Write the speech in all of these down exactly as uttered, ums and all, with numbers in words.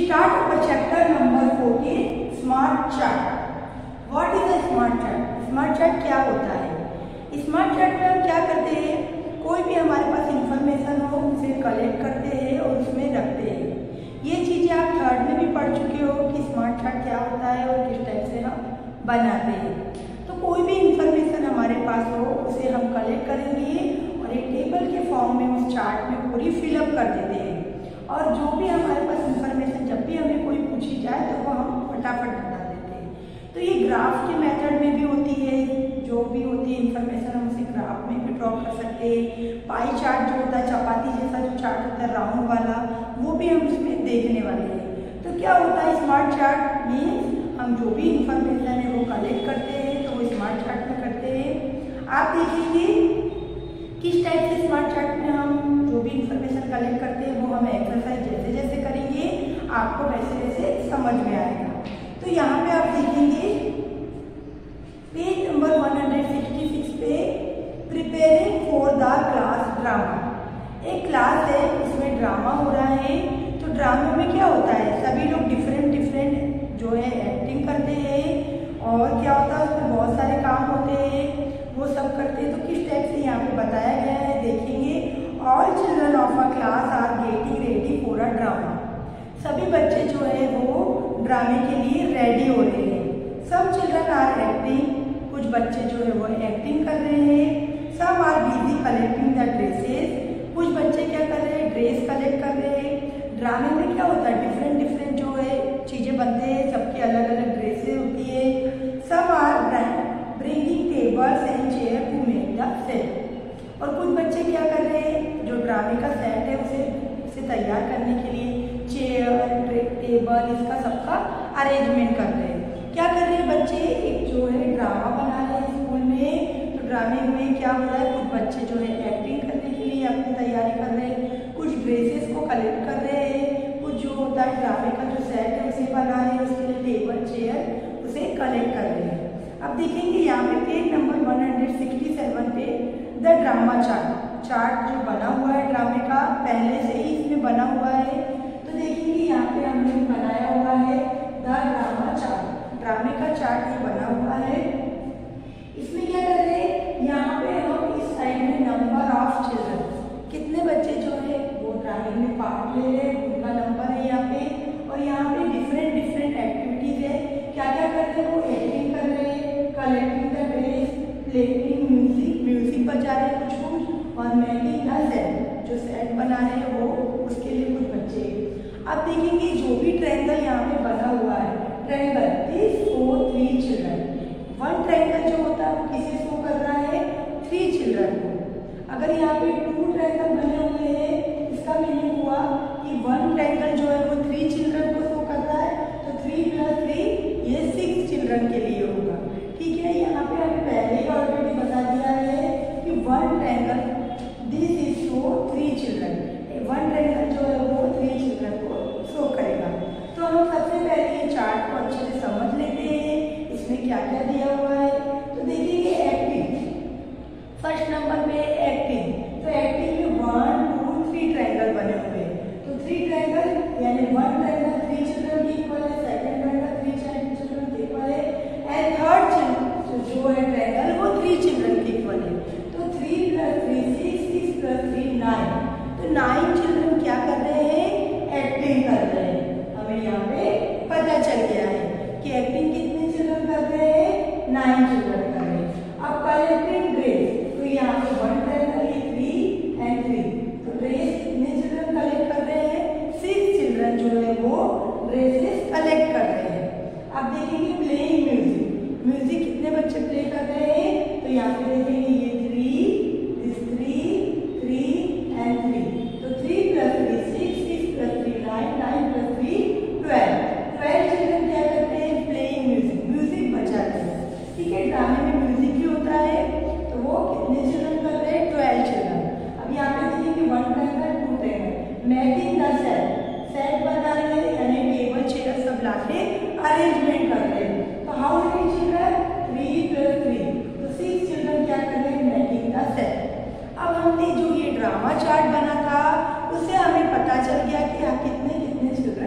start our chapter number fourteen, Smart Chart. What is a Smart Chart? Smart Chart क्या होता है? Smart Chart में हम क्या करते हैं? कोई भी हमारे पास इंफॉर्मेशन हो उसे कलेक्ट करते हैं और उसमें रखते हैं। ये चीज़ें आप थर्ड में भी पढ़ चुके हो कि स्मार्ट चार्ट क्या होता है और किस टाइप से हम बनाते हैं। तो कोई भी इंफॉर्मेशन हमारे पास हो उसे हम कलेक्ट करेंगे और एक टेबल के फॉर्म में उस चार्ट में पूरी फिलअप कर देते हैं। और जो भी हमारे पास इंफॉर्मेशन जब भी हमें कोई पूछी जाए तो वो हम फटाफट बता देते हैं। तो ये ग्राफ के मेथड में भी होती है, जो भी होती है इंफॉर्मेशन हम उसे ग्राफ में भी ड्रॉ कर सकते हैं। पाई चार्ट जो होता है, चपाती जैसा जो चार्ट होता है राउंड वाला, वो भी हम उसमें देखने वाले हैं। तो क्या होता है स्मार्ट चार्ट मीन्स हम जो भी इंफॉर्मेशन है वो कलेक्ट करते हैं तो वो स्मार्ट चार्ट में करते हैं। आप देखेंगे किस टाइप से स्मार्ट चार्ट में हम जो भी इंफॉर्मेशन कलेक्ट करते हैं वो हम एक्सरसाइज जैसे जैसे करेंगे आपको वैसे वैसे समझ में आएगा। तो यहाँ पे आप देखेंगे page number one hundred sixty six पे preparing for the class drama. एक क्लास है, उसमें ड्रामा हो रहा है। तो ड्रामे में क्या होता है, सभी लोग डिफरेंट डिफरेंट जो है एक्टिंग करते हैं और क्या होता है उसमें बहुत सारे काम होते हैं, वो सब करते हैं। तो किस टाइप से यहाँ पे बताया गया है देखेंगे। All children of a class are getting ready for a drama. सभी बच्चे जो है वो ड्रामे के लिए रेडी हो रहे हैं। सम चिल्ड्रन आर एक्टिंग, कुछ बच्चे जो है वो एक्टिंग कर रहे हैं। Some are busy collecting the dresses, कुछ बच्चे क्या कर रहे हैं ड्रेस कलेक्ट कर रहे हैं। ड्रामे में क्या होता है डिफरेंट डिफरेंट जो है चीज़ें बनते हैं, सबकी अलग अलग ड्रेसेस होती है। Some are bringing tables and chair to make the set, और कुछ बच्चे क्या कर रहे हैं जो ड्रामे का सेट है उसे उसे तैयार करने के लिए चेयर टेबल इसका सबका अरेंजमेंट कर रहे हैं। क्या कर रहे हैं बच्चे, एक जो है ड्रामा बना रहे हैं स्कूल में। तो ड्रामे में क्या हो रहा है, कुछ बच्चे जो है एक्टिंग करने के लिए अपनी तैयारी कर रहे हैं, कुछ ड्रेसेस को कलेक्ट कर रहे हैं, कुछ जो होता है ड्रामे का जो सेट है उसे बना रहे हैं, उसके लिए टेबल चेयर उसे कलेक्ट कर रहे हैं। अब देखेंगे यहाँ पे page number one hundred sixty seven पे द ड्रामा चार्ट, चार्ट जो बना हुआ है ड्रामे का पहले से ही इसमें बना हुआ है। तो देखेंगे यहाँ पे हमने बनाया हुआ है द ड्रामा चार्ट, ड्रामे का चार्ट ये बना हुआ है। इसमें क्या कर रहे हैं, यहाँ पे हम इस साइड में नंबर ऑफ चिल्ड्रन, कितने बच्चे जो है वो ड्रामे में पार्ट ले रहे हैं उनका नंबर है यहाँ पे। और यहाँ पे डिफरेंट डिफरेंट एक्टिविटीज है, क्या क्या कर रहे हैं वो एक्टिंग कर रहे हैं, collecting the dress, playing music, music बजा रहे हैं कुछ कुछ, और मेकिंग द सेट, जो सेट बना रहे हैं वो उसके लिए कुछ बच्चे। अब देखेंगे जो भी ट्रायंगल यहाँ पे बना हुआ है, triangle this show three children, one triangle जो होता है वो किसे शो कर रहा है, थ्री चिल्ड्रन को। अगर यहाँ पे टू ट्रायंगल बने हुए हैं इसका मीनिंग हुआ कि वन ट्रायंगल जो है वो थ्री चिल्ड्रन को शो कर रहा है, तो थ्री प्लस थ्री ये सिक्स चिल्ड्रन के लिए होगा। ठीक है, यहाँ पे हमें पहले ही ऑलरेडी बता दिया है कि one triangle this is show three children, one triangle जो है वो थ्री चिल्ड्रन को शो करेगा। तो हम सबसे पहले ये चार्ट को अच्छे से समझ लेते हैं इसमें क्या क्या दिया हुआ है। तो देखिए एक्टिंग, फर्स्ट नंबर पे एक्टिंग, तो एक्टिंग में वन टू थ्री ट्रायंगल बने हुए हैं। तो थ्री ट्रायंगल यानी वन ट्रायंगल थ्री चिल्ड्रन की इक्वल है, सेकंड ट्रायंगल थ्री चिल्ड्रन की इक्वल है, एंड थर्ड जो है ट्रायंगल वो थ्री चिल्ड्रन की इक्वल है। तो three plus three six, six plus three nine, तो नाइन चिल्ड्रन क्या कर रहे हैं, एक्टिंग कर रहे हैं। हमें यहाँ पे पता चल गया है कि एक्टिंग कितने चिल्ड्रन कर रहे हैं, नाइन चिल्ड्रन कर रहे हैं। अब कलेक्टिंग ड्रेस, तो यहाँ पे वन ट्रायंगल है थ्री एंड थ्री, तो ड्रेस कितने चिल्ड्रन कलेक्ट कर रहे हैं, सिक्स चिल्ड्रन जो है वो ड्रेसेस कलेक्ट कर रहे हैं। अब देखेंगे प्लेइंग म्यूजिक, म्यूजिक कितने बच्चे प्ले कर रहे हैं, तो यहाँ पे देखेंगे ये three, this three, three and three, तो three plus three six, six plus three nine, nine plus three twelve, twelve children क्या करते हैं, प्लेइंग म्यूजिक, म्यूजिक बजाते हैं। ठीक है, ड्रामे में म्यूजिक भी होता है, तो वो कितने चिल्ड्रन कर रहे हैं, ट्वेल्व चिल्ड्रन। अब यहाँ पे देखिए one triangle two triangle, making the set, set बना रहे हैं यानी टेबल चेयर सब लाके अरेंजमेंट कर रहे हैं। तो how many children, three plus three, तो सिक्स चिल्ड्रन क्या कर रहे हैं, मेकिंग द सेट। अब हमने जो ये ड्रामा चार्ट बना था उससे हमें पता चल गया कि कितने कितने चिल्ड्रन क्या क्या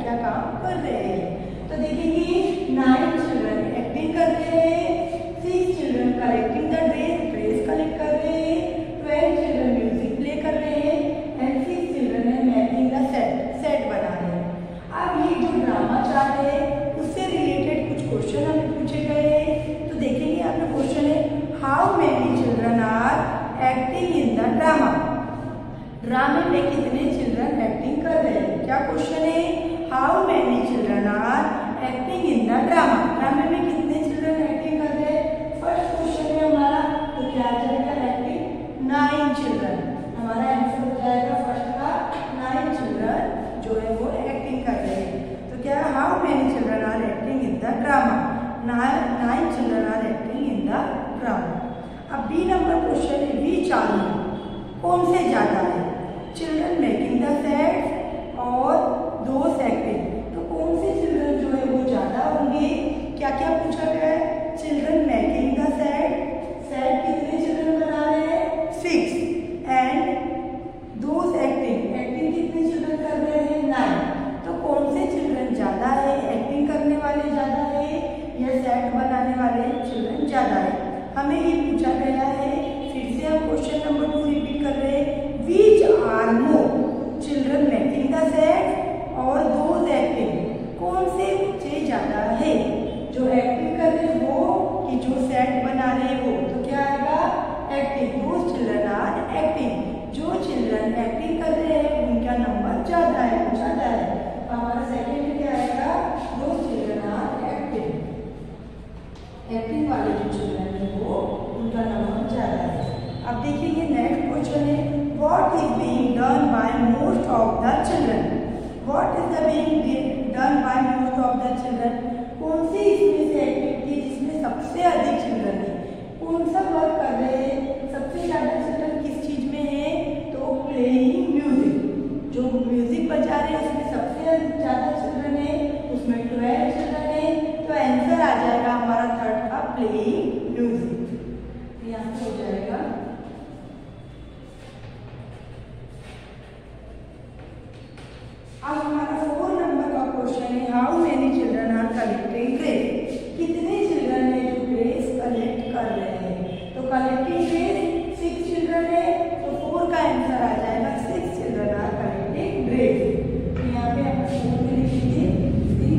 क्या काम कर रहे हैं। तो देखेंगे नाइन चिल्ड्रन एक्टिंग कर रहे हैं, six children collecting the dress dress collect कर रहे हैं, ट्वेल्व चिल्ड्रन म्यूजिक प्ले कर रहे हैं एंड सिक्स चिल्ड्रन है मेकिंग द सेट सेट बना रहे हैं। अब ये जो ड्रामा चार्ट है उससे रिलेटेड कुछ क्वेश्चन हमें पूछे गए हैं। तो देखेंगे आपका क्वेश्चन है how many children are acting in the drama. ड्रामे में कितने चिल्ड्रन एक्टिंग कर रहे हैं। क्या क्वेश्चन है how many children are acting in the drama. ड्रामे में कितने चिल्ड्रन एक्टिंग कर रहे हैं। फर्स्ट क्वेश्चन है हमारा, तो क्या आ जाएगा एक्टिंग नाइन चिल्ड्रन। हमारा आंसर हो जाएगा फर्स्ट का नाइन चिल्ड्रन जो है वो एक्टिंग कर रहे हैं। तो क्या how many children are acting in the drama. Nine children are acting in the drama. अब बी नंबर क्वेश्चन है बीच आर्मी कौन से ज्यादा है। चिल्ड्रन मेकिंग द सेट्स और दोस्त एक्टिंग। तो कौन से चिल्ड्रन जो है वो ज्यादा होंगे। क्या क्या पूछा गया है। Children making the set, set कितने चिल्ड्रन बना रहे हैं सिक्स एंड दोस्त एक्टिंग, एक्टिंग कितने चिल्ड्रन कर रहे हैं नाइन। तो कौन से चिल्ड्रन ज्यादा है, एक्टिंग करने वाले ज्यादा है या सेट बनाने वाले चिल्ड्रन ज्यादा है। हमें ये पूछा गया है। फिर से हम क्वेश्चन नंबर टू रिपीट कर रहे हैं which are more children making the set और दोज एक्टिंग। कौन से बच्चे ज्यादा है जो एक्टिंग कर रहे हैं वो कि जो सेट बना रहे हैं वो। तो क्या आएगा acting. Those children are acting. जो चिल्ड्रन एक्टिंग कर रहे हैं उनका नंबर ज्यादा है ज्यादा है। हमारा सेकेंड में क्या आएगा those children are acting. Acting वाले जो चिल्ड्रन है वो उनका नंबर ज्यादा है। अब देखिए नेक्स्ट क्वेश्चन है what is being done by most of the children. What is the being done by most of the children. कौन सी इसमें से एक्टिविटी जिसमें सबसे अधिक चिल्ड्रन है। कौन सा वर्क कर रहे हैं सबसे ज्यादा चिल्ड्रन किस चीज में है। तो प्लेइंग म्यूजिक। जो म्यूजिक बजा रहे हैं उसमें सबसे ज्यादा चिल्ड्रन है, उसमें ट्वेल्व चिल्ड्रन है। तो आंसर आ जाएगा हमारा थर्ड का प्लेइंग म्यूजिक। यहाँ पे हो जाएगा। अब हमारा फोर नंबर का क्वेश्चन है how many children are collecting dress. कितने चिल्ड्रन है जो ड्रेस कलेक्ट कर रहे हैं। तो कलेक्टिंग ड्रेस सिक्स चिल्ड्रन है तो फोर का आंसर आ जाएगा six children are collecting dress. तो यहाँ पे आप फोर में लिख लीजिए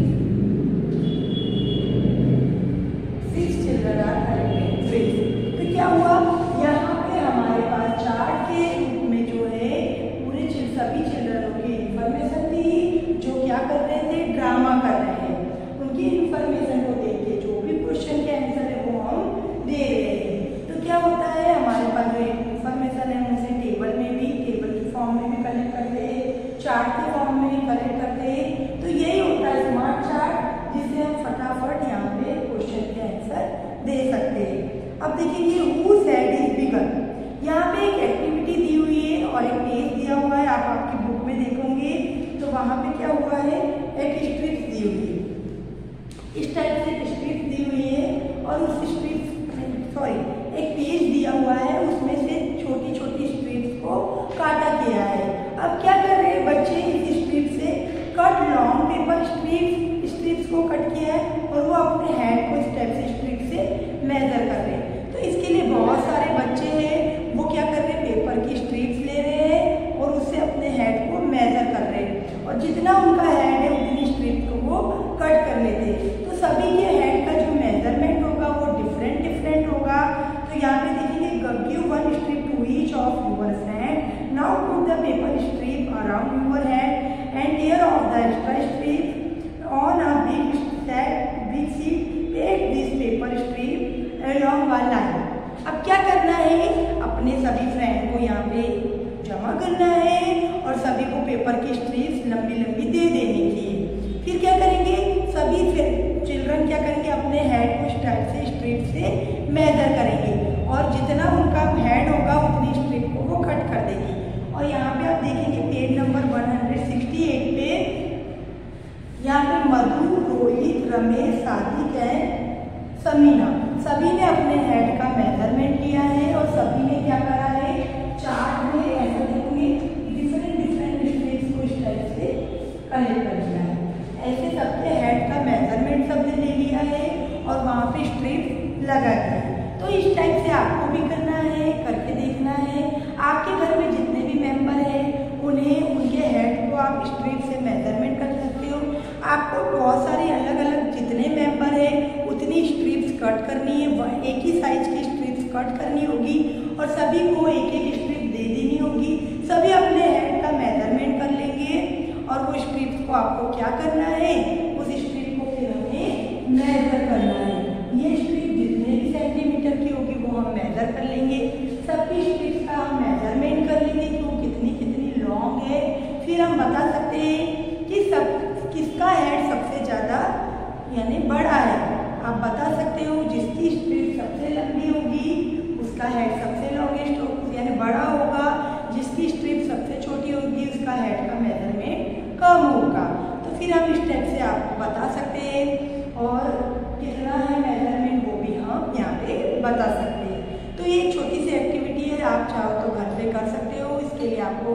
six children are collecting dress. तो क्या हुआ यहाँ पे हमारे पास चार्ट के रूप में जो है पूरे सभी चिल्ड्रनों की इंफॉर्मेशन थी जो क्या कर रहे थे ड्रामा कर रहे हैं। उनकी इंफॉर्मेशन को देख के जो भी क्वेश्चन के आंसर है वो हम दे रहे हैं। तो क्या होता है हमारे पास जो इंफॉर्मेशन है उनसे टेबल में भी टेबल के फॉर्म में भी कलेक्ट करते हैं, चार्ट के फॉर्म में भी कलेक्ट करते हैं। तो यही होता है स्मार्ट चार्ट जिससे हम फटाफट यहाँ पे क्वेश्चन के आंसर दे सकते हैं। अब देखेंगे हु सेड इज बिगर। यहाँ पे एक एक्टिविटी दी हुई है और एक पेज दिया हुआ है। आप आपकी बुक में देखोगे तो वहां पे क्या हुआ है एक स्ट्रिप दी हुई है। इस टाइप से स्ट्रिप दी हुई है और उस स्ट्रिप सॉरी एक पेज दिया हुआ है उसमें से छोटी छोटी स्ट्रिप्स को काटा गया है। अब क्या कर रहे हैं बच्चे इस स्ट्रिप से cut long paper strips strips को कट किया है और वो अपने हैंड को इस टाइप से स्ट्रिप से मेजर कर रहे हैं। तो इसके लिए बहुत सारे बच्चे हैं वो क्या कर रहे हैं पेपर की स्ट्रिप्स ले रहे हैं और उससे अपने हेड को मेजर कर रहे हैं और जितना उनका हेड है उतनी स्ट्रिप को वो कट कर लेते हैं। तो सभी के हेड का जो मेजरमेंट होगा वो डिफरेंट डिफरेंट होगा। तो यहाँ पे देखिए give one strip to each of your hand. Now put the paper strip around your head and tear off the extra strip on a big set big sheet. Take this paper strip along one line. अब क्या करना है अपने सभी friend को यहाँ पे जमा करना है और सभी को पेपर की स्ट्रिप्स लंबी लंबी दे देने की। फिर क्या करेंगे सभी चिल्ड्रन क्या करेंगे अपने हेड को इस टाइप से स्ट्रिप से मेजर करेंगे और जितना उनका हेड होगा उतनी स्ट्रिप को वो कट कर देगी। और यहाँ पे आप देखेंगे page number one hundred sixty eight पे यहाँ पे मधु, रोहित, रमेश, सादिक एंड समीना सभी ने अपने हेड का मेजरमेंट लिया है और सभी ने क्या करा है चार्ट में ऐसा देखोगे डिफरेंट डिफरेंट स्ट्रिप्स को इस टाइप से कलेक्ट कर लिया है। कट करनी होगी और सभी को एक एक स्ट्रिप दे देनी होगी। सभी अपने हेड का मेजरमेंट कर लेंगे और वो स्ट्रिप को आपको क्या करना है, उस स्ट्रिप को फिर हमें मेजर करना है। ये स्ट्रिप जितने भी सेंटीमीटर की होगी वो हम मेजर कर लेंगे। सबकी स्ट्रिप का हम मेजरमेंट कर लेंगे कि वो कितनी कितनी लॉन्ग है। फिर हम बता सकते हैं कि सब किसका हेड सबसे ज़्यादा यानी बड़ा है। आप बता सकते हो जिसकी स्ट्रिप सबसे लंबी होगी उसका हेड सबसे लॉन्गेस्ट होगा यानी बड़ा होगा, जिसकी स्ट्रिप सबसे छोटी होगी उसका हेड का मेजरमेंट कम होगा। तो फिर हम स्टेप से आपको बता सकते हैं और कितना है मेजरमेंट वो भी हम यहाँ पे बता सकते हैं। तो ये छोटी सी एक्टिविटी है, आप चाहो तो घर पे कर सकते हो। इसके लिए आपको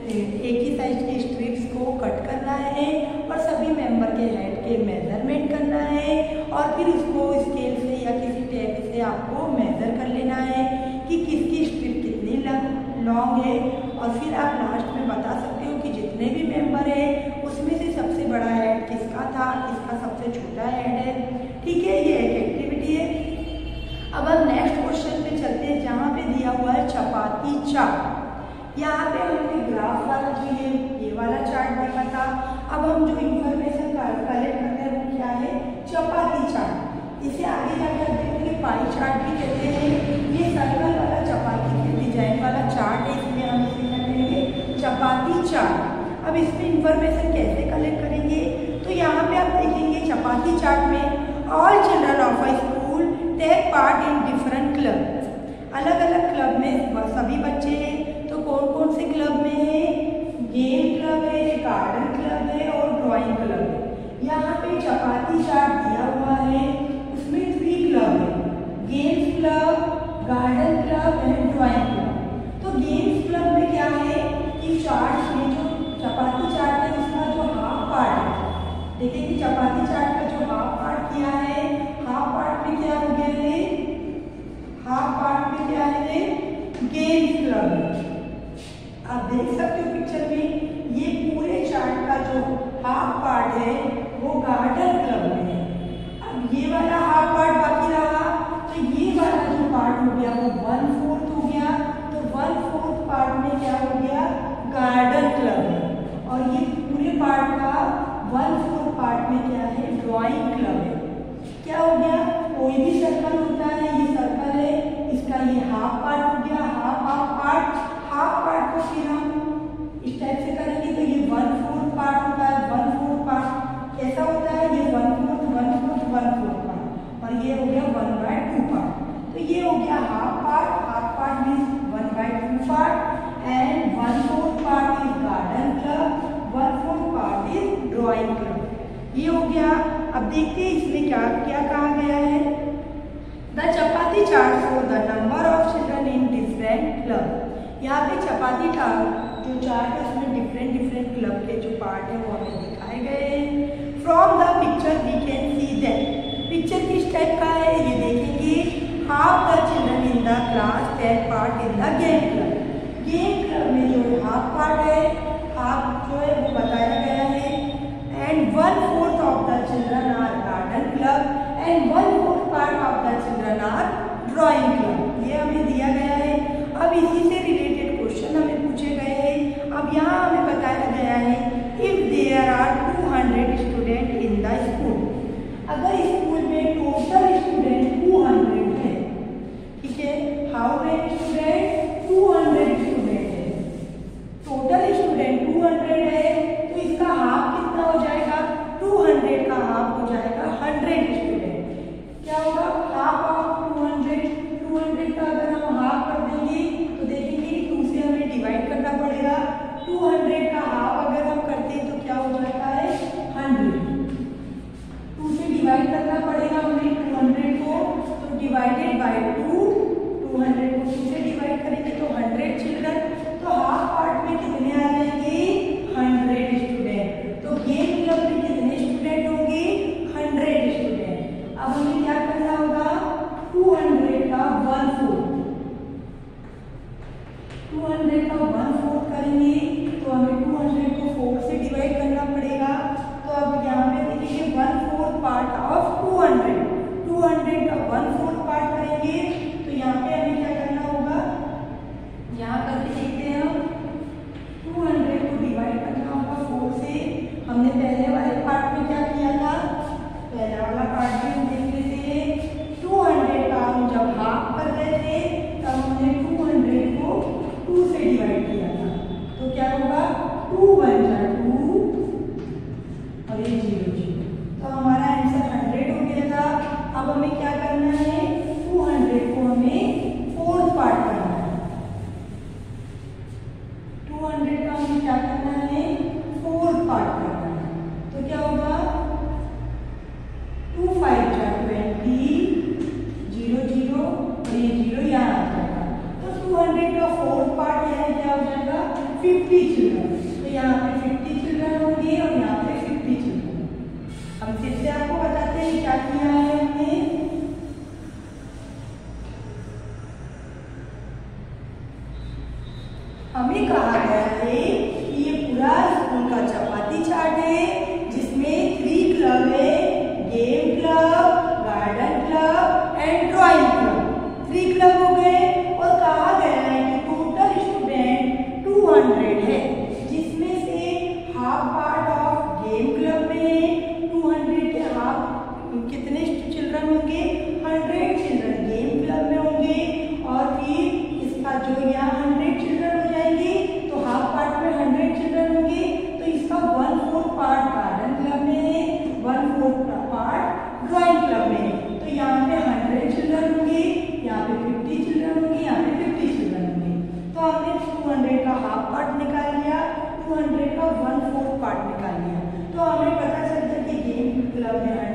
एक ही साइज की स्ट्रिप्स को कट करना है और सभी मेंबर के हेड के मेजरमेंट करना है और फिर उसको स्केल से या किसी टेप से आपको मेजर कर लेना है कि किसकी स्ट्रिप कितनी लॉन्ग है। और फिर आप लास्ट में बता सकते हो कि जितने भी मेंबर है उसमें से सबसे बड़ा हेड किसका था, किसका सबसे छोटा हेड है। ठीक है, ये एक एक्टिविटी है। अब हम नेक्स्ट क्वेश्चन पे चलते हैं जहाँ पे दिया हुआ है चपाती चार्ट। यहाँ पे हमने ग्राफ वाला जो ये ये वाला चार्ट देखा था। अब हम जो इंफॉर्मेशन कलेक्ट करते हैं वो क्या है, चपाती चार्ट। इसे आगे जाकर देखेंगे पाई चार्ट भी कहते हैं। ये सर्कल वाला चपाती के डिजाइन वाला चार्ट है, इसमें हम इसे करेंगे चपाती चार्ट। अब इसमें इंफॉर्मेशन कैसे कलेक्ट करेंगे, तो यहाँ पे आप देखेंगे चपाती चार्ट में all children of a school take part in different club. अलग अलग क्लब में सभी बच्चे हैं। तो कौन कौन से क्लब में है, गेम क्लब है, गार्डन क्लब है और ड्राइंग क्लब है। यहाँ पे चपाती चार्ट दिया हुआ है, उसमें थ्री क्लब है, games club, garden club and drawing club. तो गेम्स क्लब में क्या है कि चार्ट में जो चपाती चार्ट है उसका जो हाफ पार्ट है, देखिए कि चपाती चार्ट का जो हाफ पार्ट किया है, हाफ पार्ट में क्या हो गया है, हाफ पार्ट में क्या है, गेम्स क्लब। आप देख सकते हो पिक्चर में ये पूरे चार्ट का जो हाफ पार्ट है वो गार्डन क्लब में है। अब ये वाला हाफ पार्ट बाकी रहा, तो ये वाला जो पार्ट हो गया वो वन फोर्थ हो गया। तो वन फोर्थ पार्ट में क्या हो गया, गार्डन क्लब है। और ये पूरे पार्ट का वन फोर्थ पार्ट में क्या है, ड्राइंग क्लब है। क्या हो गया, कोई भी सर्कल होता है, ये सर्कल है, इसका ये हाफ पार्ट हो गया, half half part. Half part को फिर हम इस टाइप से करेंगे तो ये वन फोर्थ पार्ट होता है। वन फोर्थ पार्ट कैसा होता है, ये one fourth one fourth one fourth part और ये हो गया वन बाय टू पार्ट। तो ये हो गया half part. Half part means one by two part and one fourth part is garden club, one fourth part is drawing club. ये हो गया। अब देखते हैं इसमें क्या क्या कहा गया है। The chapati chart for the number of children in different club. यहाँ पे चपाती चार्ट जो चार्ट है उसमें डिफरेंट डिफरेंट क्लब के जो पार्ट है वो हमें दिखाए गए हैं। From the picture we can see that. Picture किस टाइप का है ये देखेंगे। Half the children in the class take part in the game club. Game club में जो हाफ पार्ट है, हाफ जो है वो बताया गया है। And one fourth of the children are garden club and one fourth part of the children are drawing club. ये हमें दिया गया है। अब इसी से रिलेटेड क्वेश्चन हमें पूछे गए हैं। अब यहाँ हमें बताया गया है if there are two hundred student in the school. अगर स्कूल में टोटल स्टूडेंट टू हंड्रेड है, ठीक है, how many student, two hundred student है। टोटल स्टूडेंट टू हंड्रेड है तो इसका हाफ कितना हो जाएगा, टू हंड्रेड का हाफ हो जाएगा हंड्रेड स्टूडेंट। क्या होगा, half of two hundred. Two hundred का अगर हम हाफ कर देंगे तो देखेंगे टू से हमें डिवाइड करना पड़ेगा। टू हंड्रेड का हाफ अगर हम करते हैं तो क्या हो जाता है, हंड्रेड। टू से डिवाइड करना पड़ेगा हमें टू हंड्रेड को, तो divided by two. Two hundred को टू से डिवाइड टू वन जा टू और ये जीरो जीरो, तो हमारा आंसर हंड्रेड हो गया था। अब हमें क्या करना है, टू हंड्रेड को हमें फोर्थ पार्ट करना है। टू हंड्रेड का हमें क्या करना है, फोर्थ पार्ट करना है। तो क्या होगा, टू फाइव जा ट्वेंटी, जीरो जीरो और ये जीरो यहाँ आ जाएगा। तो टू हंड्रेड का फोर्थ पार्ट यानी क्या हो जाएगा, फिफ्टी चिल्ड्रन। तो यहाँ पे फिफ्टी चिल्ड्रन होंगे और यहाँ पे फिफ्टी चिल्ड्रन। हम फिर से आपको बताते हैं क्या किया है हमने। हमें कहा गया है कि ये पूरा स्कूल का चपाती चार्ट है जिसमें थ्री क्लब है, game club, garden club and drawing club. Three club हो गए और कहा गया है कि टोटल स्टूडेंट टू हंड्रेड है, जिसमें से half part of game club में टू हंड्रेड के हाफ कितने चिल्ड्रन होंगे, हंड्रेड चिल्ड्रन गेम क्लब में होंगे। और फिर इसका जो यहाँ हंड्रेड चिल्ड्रन हो जाएंगे तो हाफ पार्ट में हंड्रेड चिल्ड्रन होंगे, तो इसका one fourth part garden club में है, one fourth part drawing club में है। तो यहाँ पे हंड्रेड चिल्ड्रन होंगे, यहाँ पे फिफ्टी चिल्ड्रन होंगे, यहाँ पे फिफ्टी चिल्ड्रन होंगे। तो हमने टू हंड्रेड का हाफ पार्ट निकाल लिया, टू हंड्रेड का वन फोर्थ पार्ट निकाल लिया। तो हमें पता चलता है कि गेम क्लब में